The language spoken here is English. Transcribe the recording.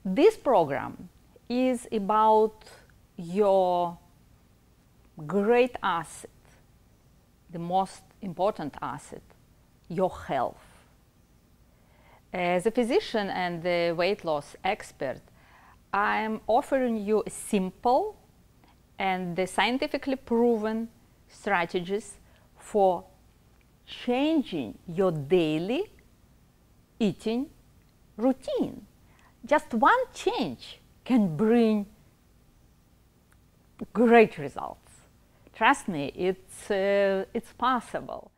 This program is about your great asset, the most important asset, your health. As a physician and a weight loss expert, I'm offering you a simple and scientifically proven strategies for changing your daily eating routine. Just one change can bring great results. Trust me, it's possible.